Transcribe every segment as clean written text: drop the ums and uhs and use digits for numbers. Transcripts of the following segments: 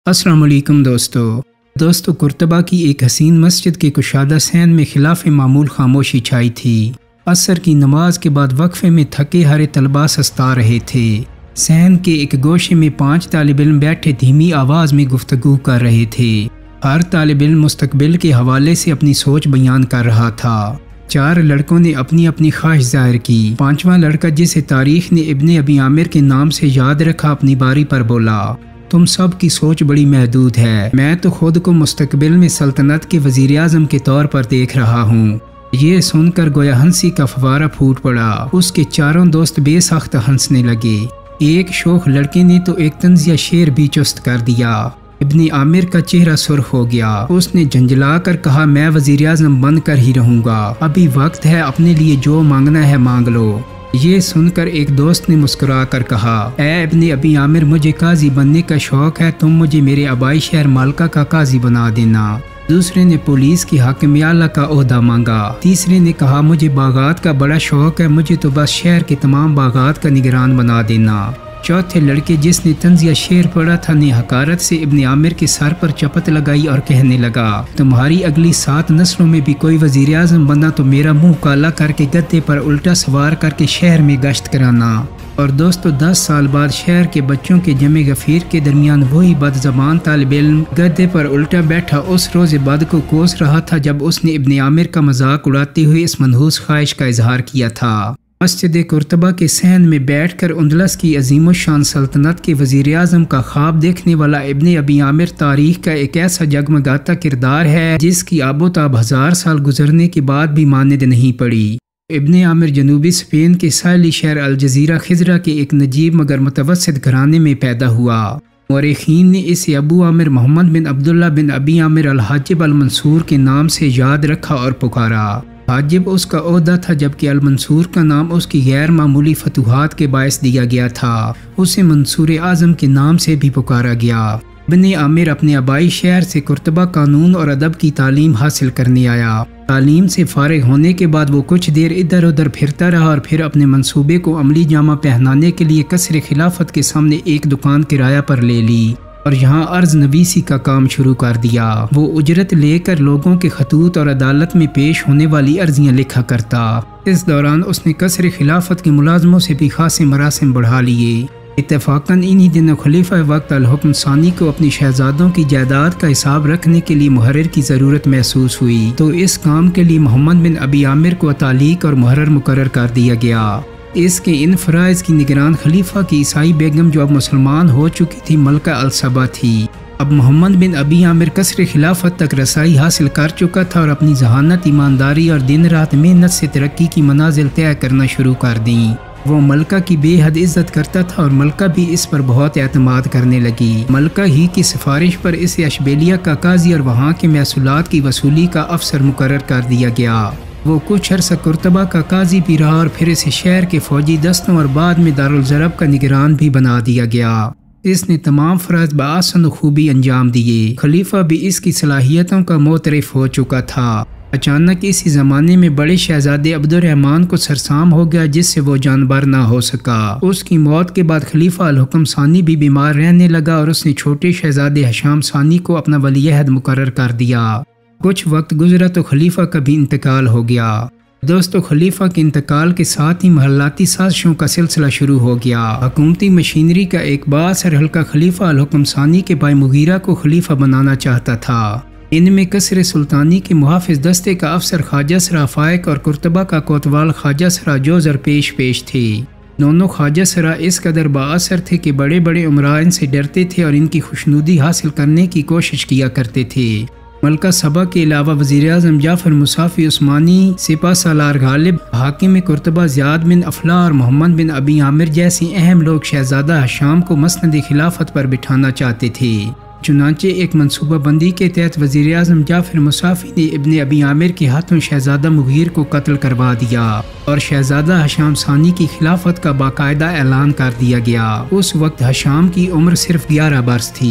अस्सलाम वालेकुम दोस्तों कुर्तबा की एक हसीन मस्जिद के कुशादा सहन में खिलाफ मामूल खामोशी छाई थी। असर की नमाज के बाद वक्फे में थके हारे तलबा सस्ता रहे थे। सहन के एक गोशे में 5 तालिब इल्म बैठे धीमी आवाज़ में गुफ्तगू कर रहे थे। हर तालिब इल्म मुस्तकबिल के हवाले से अपनी सोच बयान कर रहा था। 4 लड़कों ने अपनी अपनी ख्वाहिश जाहिर की। 5वां लड़का, जिसे तारीख ने इब्ने अबी आमिर के नाम से याद रखा, अपनी बारी पर बोला, तुम सब की सोच बड़ी महदूद है। मैं तो खुद को मुस्तकबिल में सल्तनत के वजीर आज़म के तौर पर देख रहा हूँ। ये सुनकर गोया हंसी का फवारा फूट पड़ा। उसके चारों दोस्त बेसख्त हंसने लगे। एक शोख लड़के ने तो एक तंजिया शेर भी चुस्त कर दिया। इब्ने आमिर का चेहरा सुर्ख हो गया। उसने झंझला कर कहा, मैं वजीर आज़म बन कर ही रहूँगा। अभी वक्त है, अपने लिए जो मांगना है मांग लो। ये सुनकर एक दोस्त ने मुस्कुरा कर कहा, ऐ इब्ने अबी आमिर, मुझे काजी बनने का शौक है। तुम मुझे मेरे आबाई शहर मालका का काजी बना देना। दूसरे ने पुलिस की हाकिमियाला का ओहदा मांगा। तीसरे ने कहा, मुझे बागात का बड़ा शौक है, मुझे तो बस शहर के तमाम बागात का निगरान बना देना। चौथे लड़के, जिसने तंजिया शेर पढ़ा था, ने हकारत से इब्ने आमिर के सर पर चपत लगाई और कहने लगा, तुम्हारी अगली 7 नस्लों में भी कोई वजीर आज़म बना तो मेरा मुंह काला करके गद्दे पर उल्टा सवार करके शहर में गश्त कराना। और दोस्तों, 10 साल बाद शहर के बच्चों के जमे गफीर के दरमियान वही बदज़बान तालिब इल्म गद्दे पर उल्टा बैठा उस रोज़ बद को कोस रहा था जब उसने इब्ने आमिर का मजाक उड़ाते हुए इस मनहूस ख्वाहिश का इजहार किया था। मस्जिद कुर्तबा के सहन में बैठकर उंदलस की अजीम शान सल्तनत के वजीर आज़म का ख्वाब देखने वाला इब्ने अबी आमिर तारीख का एक ऐसा जगमगाता किरदार है जिसकी आबोताब 1000 साल गुजरने के बाद भी मानद नहीं पड़ी। इब्ने आमिर जनूबी स्पेन के साहिली शहर अलजजीरा खिजरा के एक नजीब मगर मुतवस्सित घराने में पैदा हुआ। मौरखीन ने इसे अबू आमिर मोहम्मद बिन अब्दुल्ला बिन अबी आमिर अल हाजिब अल मंसूर के नाम से याद रखा और पुकारा। हाजिब उसका ओहदा था, जबकि अल मंसूर का नाम उसकी गैर मामूली फतूहात के बायस दिया गया था। उसे मंसूर आज़म के नाम से भी पुकारा गया। इब्ने आमिर अपने आबाई शहर से कुर्तबा कानून और अदब की तालीम हासिल करने आया। तालीम से फारिग होने के बाद वो कुछ देर इधर उधर फिरता रहा और फिर अपने मंसूबे को अमली जामा पहनाने के लिए कसर खिलाफत के सामने एक दुकान किराया पर ले ली और यहाँ अर्ज नवीसी का काम शुरू कर दिया। वो उजरत लेकर लोगों के खतूत और अदालत में पेश होने वाली अर्जियाँ लिखा करता। इस दौरान उसने कसर खिलाफत के मुलाजमों से भी खासे मरासिम बढ़ा लिए। इत्तेफाकन इन्हीं दिनों खलीफा वक्त अल हुक्म सानी को अपनी शहजादों की जायदाद का हिसाब रखने के लिए मुहर्रिर की ज़रूरत महसूस हुई, तो इस काम के लिए मोहम्मद बिन अबी आमिर को तालीक और मुहर्रिर मुकर्रर कर दिया गया। इसके इन फ़राइज़ की निगरान खलीफा की ईसाई बेगम, जो अब मुसलमान हो चुकी थी, मलका अल सबा थी। अब मोहम्मद बिन अबी आमिर कसर खिलाफत तक रसाई हासिल कर चुका था और अपनी जहानत, ईमानदारी और दिन रात मेहनत से तरक्की की मनाजिल तय करना शुरू कर दी। वो मलका की बेहद इज्जत करता था और मलका भी इस पर बहुत एतमाद करने लगी। मलका ही की सिफारिश पर इसे अशबेलिया का काजी और वहाँ के महसूलात की वसूली का अफसर मुकर्रर कर दिया गया। वो कुछ अर्सा कुर्तबा का काजी भी रहा और फिर इसे शहर के फौजी दस्तों और बाद में दारुल ज़रब का निगरान भी बना दिया गया। इसने तमाम फ़राइज़ बआसन खूबी अंजाम दिए। खलीफा भी इसकी सलाहियतों का मोतरफ हो चुका था। अचानक इसी ज़माने में बड़े शहजादे अब्दुर्रहमान को सरसाम हो गया, जिससे वो जानबर ना हो सका। उसकी मौत के बाद खलीफा अल हुक्म सानी भी बीमार रहने लगा और उसने छोटे शहजादे हशाम सानी को अपना वलीअहद मुकर्रर कर दिया। कुछ वक्त गुजरा तो खलीफा का भी इंतकाल हो गया। दोस्तों, खलीफा के इंतकाल के साथ ही महल्लाती साजिशों का सिलसिला शुरू हो गया। हुकूमती मशीनरी का एक बासर हल्का खलीफा अल हुक्म सानी के भाई मुगीरा को खलीफा बनाना चाहता था। इनमें कसर सुल्तानी के मुहाफिज दस्ते का अफसर ख्वाजा सरा फायक और कुर्तबा का कोतवाल ख्वाजा सरा जोजर पेश थे। दोनों ख्वाजा सरा इस कदर बाअसर थे कि बड़े बड़े उमरा इनसे डरते थे और इनकी खुशनुदी हासिल करने की कोशिश किया करते थे। मलका सबा के अलावा वज़ीर आज़म जाफ़र मुसाफ़ी उस्मानी, सिपा सालार गालिब, हाकिम कुर्तबा ज़ियाद बिन अफला और मोहम्मद बिन अबी आमिर जैसे अहम लोग शहजादा हशाम को मसनद खिलाफत पर बिठाना चाहते थे। चुनांचे एक मनसूबा बंदी के तहत वज़ीर आज़म जाफ़र मुसाफ़ी ने इब्ने अबी आमिर के हाथों शहजादा मुगीर को कत्ल करवा दिया और शहजादा हशाम सानी की खिलाफत का बाकायदा ऐलान कर दिया गया। उस वक्त हशाम की उम्र सिर्फ 11 बरस थी।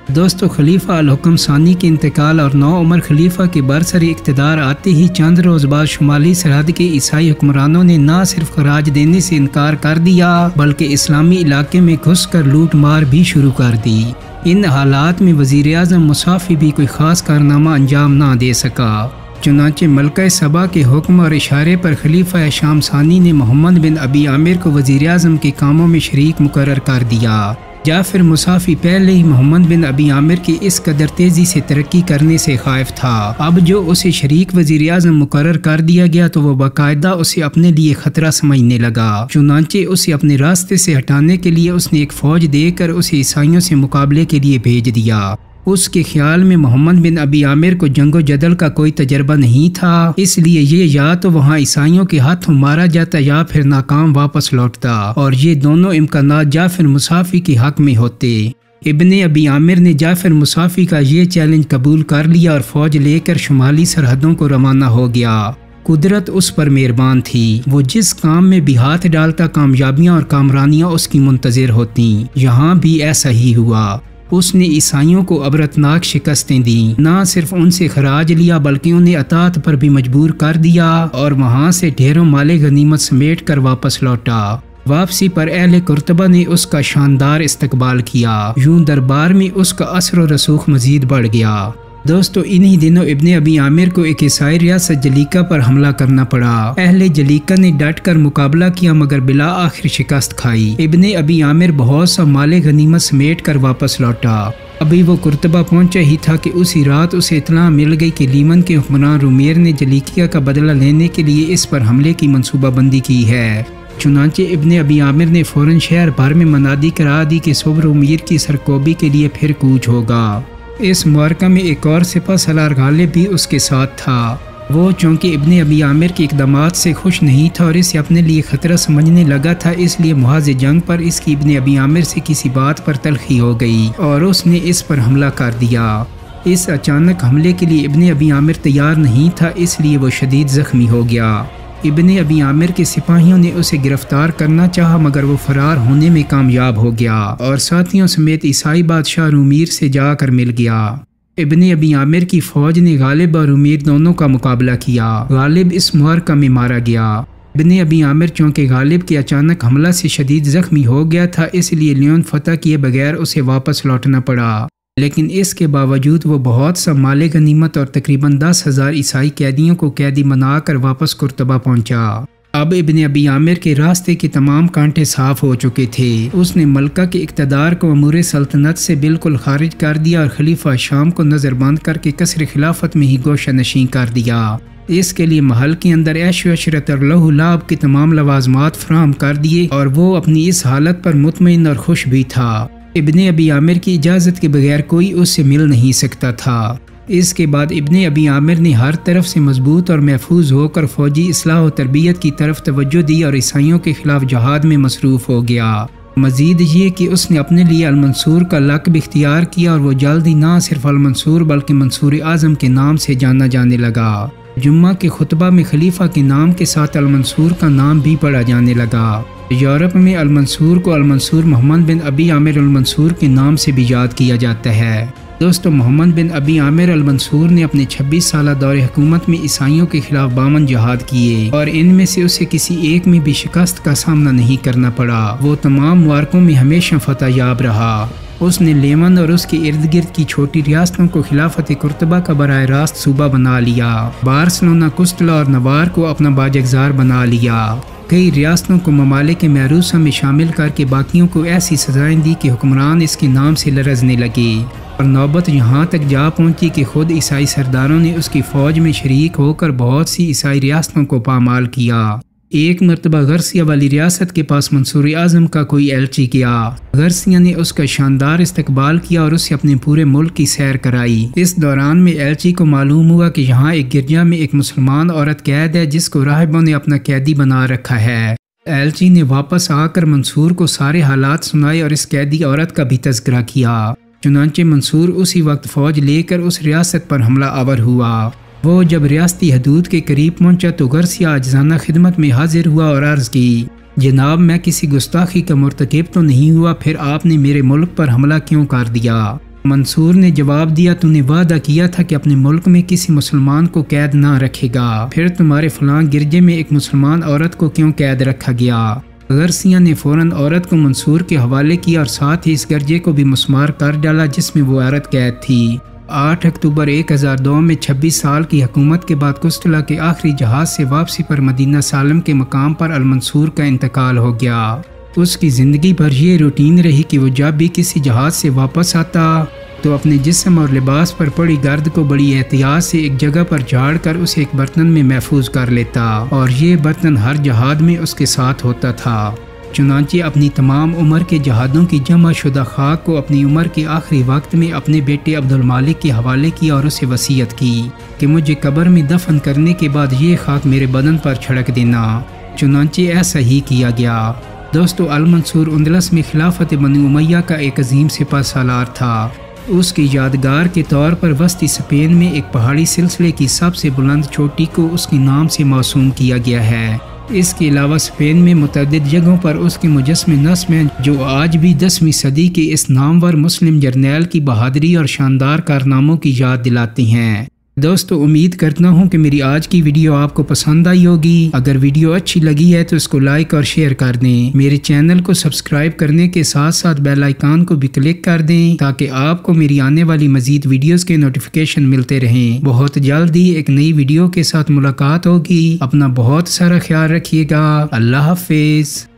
دوستو خلیفہ الحکم ثانی کے انتقال اور نو عمر خلیفہ کے برسر اقتدار آتے ہی چند روز بعد شمالی سرحد کے عیسائی حکمرانوں نے نہ صرف خراج دینے سے انکار کر دیا بلکہ اسلامی علاقے میں گھس کر لوٹ مار بھی شروع کر دی۔ ان حالات میں وزیر اعظم مصافی بھی کوئی خاص کارنامہ انجام نہ دے سکا۔ چنانچہ ملکہ سبا کے حکم اور اشارے پر خلیفہ شام ثانی نے محمد بن ابی عامر کو وزیر اعظم کے کاموں میں شریک مقرر کر دیا۔ جعفر مصافی پہلے ہی محمد بن ابی عامر کی اس قدر تیزی سے ترقی کرنے سے خائف تھا۔ اب جو اسے شریک وزیر اعظم مقرر کر دیا گیا تو وہ باقاعدہ اسے اپنے لیے خطرہ سمجھنے لگا۔ چنانچہ اسے اپنے راستے سے ہٹانے کے لیے اس نے ایک فوج دے کر اسے عیسائیوں سے مقابلے کے لیے بھیج دیا۔ اس کے خیال میں محمد بن ابی عامر کو جنگ و جدل کا کوئی تجربہ نہیں تھا، اس لیے یہ یا تو وہاں عیسائیوں کے ہاتھوں مارا جاتا یا پھر ناکام واپس لوٹتا، اور یہ دونوں امکانات جعفر مصافی کے حق میں ہوتے۔ ابن ابی عامر نے جعفر مصافی کا یہ چیلنج قبول کر لیا اور فوج لے کر شمالی سرحدوں کو روانہ ہو گیا۔ قدرت اس پر مہربان تھی، وہ جس کام میں بھی ہاتھ ڈالتا کامیابیاں اور کامرانیاں اس کی منتظر ہوتیں۔ یہاں بھی ایسا ہی ہوا۔ اس نے عیسائیوں کو عبرتناک شکستیں دیں، نہ صرف ان سے خراج لیا بلکہ انہیں اطاعت پر بھی مجبور کر دیا اور وہاں سے ڈھیروں مال غنیمت سمیٹ کر واپس لوٹا۔ واپسی پر اہل قرطبہ نے اس کا شاندار استقبال کیا، یوں دربار میں اس کا اثر و رسوخ مزید بڑھ گیا۔ دوستو انہی دنوں ابن ابی عامر کو ایک عیسائی ریاست جلیقہ پر حملہ کرنا پڑا۔ اہل جلیقہ نے ڈٹ کر مقابلہ کیا مگر بلا آخر شکست کھائی۔ ابن ابی عامر بہت سا مال غنیمت سمیٹ کر واپس لوٹا۔ ابھی وہ قرطبہ پہنچا ہی تھا کہ اسی رات اسے اطلاع مل گئی کہ لیمن کے حکمران رومیر نے جلیقیہ کا بدلہ لینے کے لیے اس پر حملے کی منصوبہ بندی کی ہے۔ چنانچہ ابن ابی عامر نے فوراً شہر بھر میں منادی کرا دی کہ صبح رومیر کی سرکوبی کے لیے پھر کوچ ہوگا۔ اس معرکہ میں ایک اور سپہ سالار غالب بھی اس کے ساتھ تھا۔ وہ چونکہ ابن ابی عامر کے اقدامات سے خوش نہیں تھا اور اسے اپنے لیے خطرہ سمجھنے لگا تھا، اس لیے محاذ جنگ پر اس کی ابن ابی عامر سے کسی بات پر تلخی ہو گئی اور اس نے اس پر حملہ کر دیا۔ اس اچانک حملے کے لیے ابن ابی عامر تیار نہیں تھا، اس لیے وہ شدید زخمی ہو گیا۔ ابن ابی عامر کے سپاہیوں نے اسے گرفتار کرنا چاہا مگر وہ فرار ہونے میں کامیاب ہو گیا اور ساتھیوں سمیت عیسائی بادشاہ رومیر سے جا کر مل گیا۔ ابن ابی عامر کی فوج نے غالب اور رومیر دونوں کا مقابلہ کیا۔ غالب اس معرکہ میں مارا گیا۔ ابن ابی عامر چونکہ غالب کے اچانک حملہ سے شدید زخمی ہو گیا تھا، اس لیے لیون فتح کیے بغیر اسے واپس لوٹنا پڑا، لیکن اس کے باوجود وہ بہت سا مال غنیمت اور تقریباً 10,000 عیسائی قیدیوں کو قیدی بنا کر واپس قرطبہ پہنچا۔ اب ابن ابی عامر کے راستے کے تمام کانٹے صاف ہو چکے تھے۔ اس نے ملکہ کے اقتدار کو امور سلطنت سے بالکل خارج کر دیا اور خلیفہ شام کو نظر بند کر کے قصر خلافت میں ہی گوشہ نشین کر دیا۔ اس کے لیے محل کے اندر عیش و عشرت اور لہو لعب کے تمام لوازمات فراہم کر دیے اور وہ اپنی اس حالت پر مطمئن اور خوش بھی تھا۔ ابن ابی عامر کی اجازت کے بغیر کوئی اس سے مل نہیں سکتا تھا۔ اس کے بعد ابن ابی عامر نے ہر طرف سے مضبوط اور محفوظ ہو کر فوجی اصلاح و تربیت کی طرف توجہ دی اور عیسائیوں کے خلاف جہاد میں مصروف ہو گیا۔ مزید یہ کہ اس نے اپنے لیے المنصور کا لقب اختیار کیا اور وہ جلد ہی نہ صرف المنصور بلکہ منصور اعظم کے نام سے جانا جانے لگا۔ جمعہ کے خطبہ میں خلیفہ کے نام کے ساتھ المنصور کا نام بھی پڑھا جانے لگا۔ یورپ میں المنصور کو المنصور محمد بن ابی عامر المنصور کے نام سے بھی یاد کیا جاتا ہے۔ دوستو محمد بن ابی عامر المنصور نے اپنے 26 سالہ دور حکومت میں عیسائیوں کے خلاف 52 جہاد کیے اور ان میں سے اسے کسی ایک میں بھی شکست کا سامنا نہیں کرنا پڑا۔ وہ تمام معرکوں میں ہمیشہ فتح یاب رہا۔ اس نے لیمن اور اس کے ارد گرد کی چھوٹی ریاستوں کو خلافت قرطبہ کا براہ راست صوبہ بنا لیا۔ بارسلونا، کستلا اور نوار کو اپنا باجگزار بنا لیا۔ کئی ریاستوں کو ممالک محروسہ میں شامل کر کے باقیوں کو ایسی سزائیں دی کہ حکمران اس کے نام سے لرزنے لگے اور نوبت یہاں تک جا پہنچی کہ خود عیسائی سرداروں نے اس کی فوج میں شریک ہو کر بہت سی عیسائی ریاستوں کو پامال کیا۔ ایک مرتبہ غرسیہ والی ریاست کے پاس منصور اعظم کا کوئی ایلچی گیا۔ غرسیہ نے اس کا شاندار استقبال کیا اور اسے اپنے پورے ملک کی سیر کرائی۔ اس دوران میں ایلچی کو معلوم ہوا کہ یہاں ایک گرجا میں ایک مسلمان عورت قید ہے جس کو راہبوں نے اپنا قیدی بنا رکھا ہے۔ ایلچی نے واپس آ کر منصور کو سارے حالات سنائے اور اس قیدی عورت کا بھی تذکرہ کیا۔ چنانچہ منصور اسی وقت فوج لے کر اس ریاست پر حملہ آور ہوا۔ وہ جب ریاستی حدود کے قریب پہنچا تو غرسیہ عاجزانہ خدمت میں حاضر ہوا اور عرض کی، جناب میں کسی گستاخی کا مرتکب تو نہیں ہوا، پھر آپ نے میرے ملک پر حملہ کیوں کر دیا؟ منصور نے جواب دیا تو نے وعدہ کیا تھا کہ اپنے ملک میں کسی مسلمان کو قید نہ رکھے گا، پھر تمہارے فلاں گرجے میں ایک مسلمان عورت کو کیوں قید رکھا گیا؟ غرسیہ نے فوراً عورت کو منصور کے حوالے کیا اور ساتھ ہی اس گرجے کو بھی مسمار کر ڈالا جس میں وہ عورت قید تھی۔ 8 اکتوبر 1002 میں 26 سال کی حکومت کے بعد قسطلہ کے آخری جہاز سے واپسی پر مدینہ سالم کے مقام پر المنصور کا انتقال ہو گیا۔ اس کی زندگی بھر یہ روٹین رہی کہ وہ جب بھی کسی جہاز سے واپس آتا تو اپنے جسم اور لباس پر پڑی گرد کو بڑی احتیاط سے ایک جگہ پر جھاڑ کر اسے ایک برتن میں محفوظ کر لیتا اور یہ برتن ہر جہاد میں اس کے ساتھ ہوتا تھا۔ چنانچہ اپنی تمام عمر کے جہادوں کی جمع شدہ خاک کو اپنی عمر کے آخری وقت میں اپنے بیٹے عبدالمالک کے حوالے کیا اور اسے وصیت کی کہ مجھے قبر میں دفن کرنے کے بعد یہ خاک میرے بدن پر چھڑک دینا۔ چنانچہ ایسا ہی کیا گیا۔ دوستو، المنصور اندلس میں خلافت بنی امیہ کا ایک عظیم سپہ سالار تھا۔ اس کی یادگار کے طور پر وسطی اسپین میں ایک پہاڑی سلسلے کی سب سے بلند چوٹی کو اس کے نام سے موسوم کیا گیا ہے۔ اس کے علاوہ اسپین میں متعدد جگہوں پر اس کے مجسمے نصب ہیں جو آج بھی 10ویں صدی کے اس نامور مسلم جرنیل کی بہادری اور شاندار کارناموں کی یاد دلاتی ہیں۔ دوستو، امید کرتا ہوں کہ میری آج کی ویڈیو آپ کو پسند آئی ہوگی۔ اگر ویڈیو اچھی لگی ہے تو اس کو لائک اور شیئر کر دیں۔ میرے چینل کو سبسکرائب کرنے کے ساتھ ساتھ بیل آئیکن کو بھی کلک کر دیں تاکہ آپ کو میری آنے والی مزید ویڈیوز کے نوٹیفیکیشن ملتے رہیں۔ بہت جلد ہی ایک نئی ویڈیو کے ساتھ ملاقات ہوگی۔ اپنا بہت سارا خیال رکھیے گا۔ اللہ حافظ۔